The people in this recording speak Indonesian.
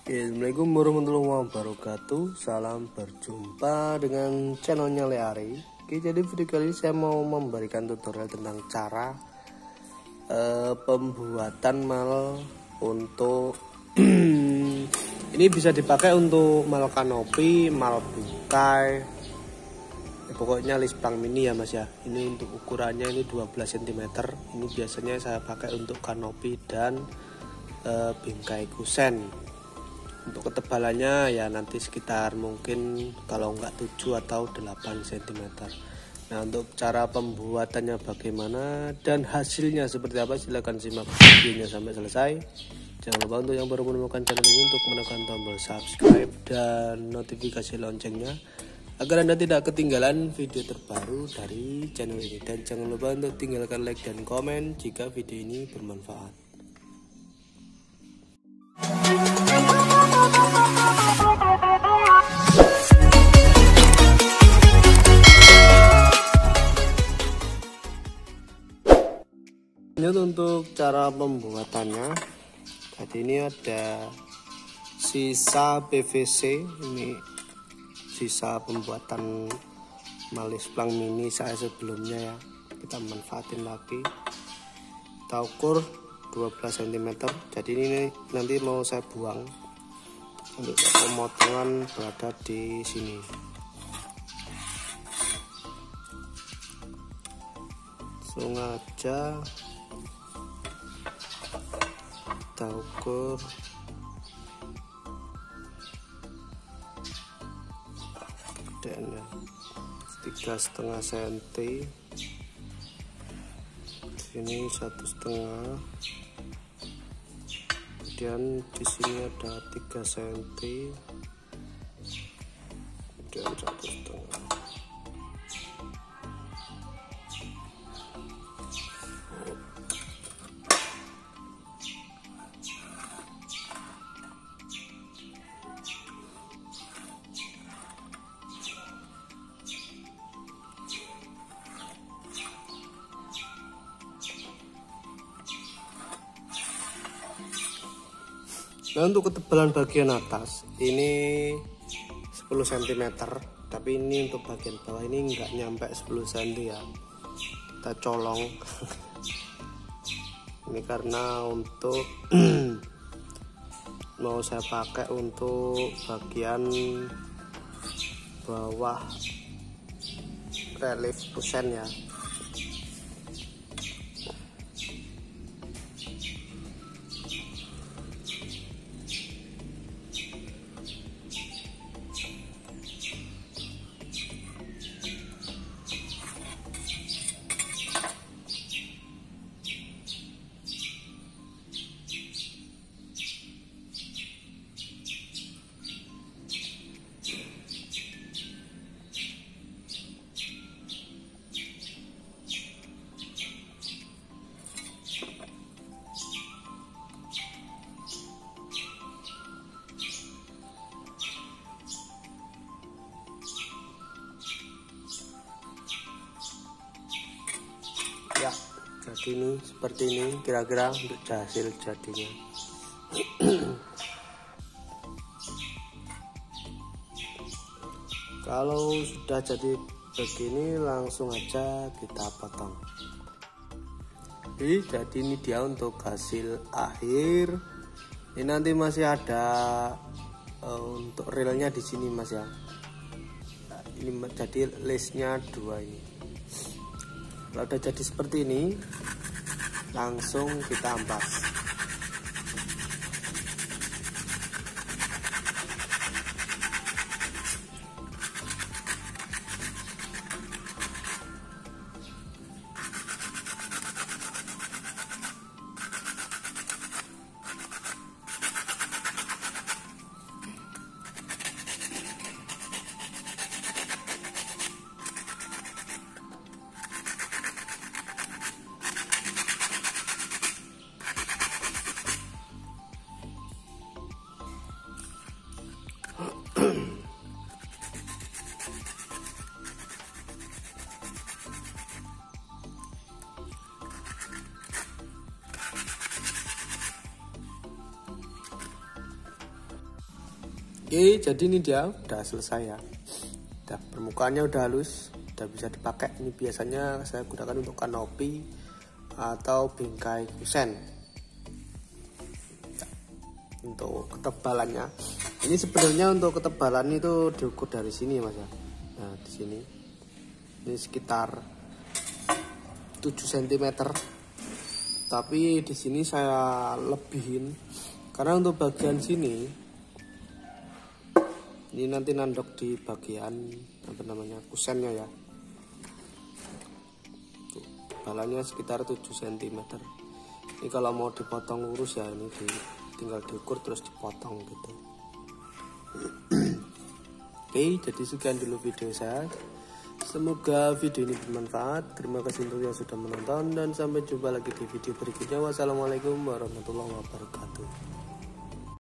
Assalamualaikum warahmatullahi wabarakatuh. Salam berjumpa dengan channelnya Leari. Oke, jadi video kali ini saya mau memberikan tutorial tentang cara pembuatan mal untuk ini bisa dipakai untuk mal kanopi, mal bingkai, pokoknya lisplang mini ya mas ya. Ini untuk ukurannya ini 12 cm. Ini biasanya saya pakai untuk kanopi dan bingkai kusen. Untuk ketebalannya ya nanti sekitar mungkin kalau enggak 7 atau 8 cm. Nah, untuk cara pembuatannya bagaimana dan hasilnya seperti apa, silahkan simak videonya sampai selesai. Jangan lupa untuk yang baru menemukan channel ini untuk menekan tombol subscribe dan notifikasi loncengnya agar Anda tidak ketinggalan video terbaru dari channel ini. Dan jangan lupa untuk tinggalkan like dan komen jika video ini bermanfaat. Untuk cara pembuatannya, jadi ini ada sisa PVC, ini sisa pembuatan lisplang mini saya sebelumnya ya, kita manfaatin lagi. Kita ukur 12 cm. Jadi ini nanti mau saya buang. Untuk pemotongan berada di sini. Langsung aja kita ukur kegedeannya 3,5 cm, sini 1,5, kemudian di sini ada 3 cm, kemudian 1,5. Nah, untuk ketebalan bagian atas ini 10 cm, tapi ini untuk bagian bawah ini enggak nyampe 10 cm ya, kita colong. Ini karena untuk mau saya pakai untuk bagian bawah relief kusen ya. Ya, jadi ini seperti ini kira-kira untuk hasil jadinya. Kalau sudah jadi begini langsung aja kita potong. Jadi ini dia untuk hasil akhir. Ini nanti masih ada untuk reelnya di sini mas ya. Nah, ini jadi listnya 2 ini. Kalau udah jadi seperti ini, langsung kita ampas. Oke, jadi ini dia udah selesai ya. Udah, permukaannya udah halus, udah bisa dipakai. Ini biasanya saya gunakan untuk kanopi atau bingkai kusen. Untuk ketebalannya, ini sebenarnya untuk ketebalan itu diukur dari sini Mas ya. Nah, di sini ini sekitar 7 cm. Tapi di sini saya lebihin karena untuk bagian sini ini nanti nandok di bagian apa namanya kusennya ya. Tuh, ketebalannya sekitar 7 cm. Ini kalau mau dipotong lurus ya ini tinggal diukur terus dipotong gitu. Oke, jadi sekian dulu video saya. Semoga video ini bermanfaat. Terima kasih untuk yang sudah menonton dan sampai jumpa lagi di video berikutnya. Wassalamualaikum warahmatullahi wabarakatuh.